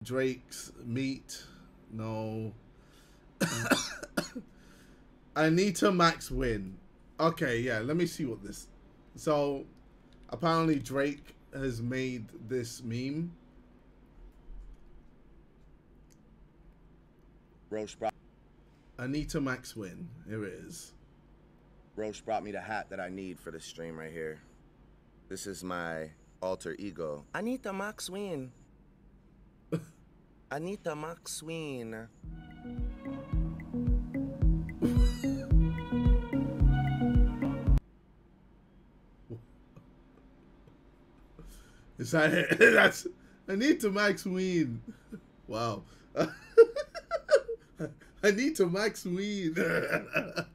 Drake's meet. No. Anita Max win. Okay, yeah, let me see what this. So, apparently Drake has made this meme. Roche brought Anita Max win. Here it is. Roche brought me the hat that I need for the stream right here. This is my alter ego. Anita Max win. Anita Max win. Is that it? That's Anita Max win. Wow. Anita Max win.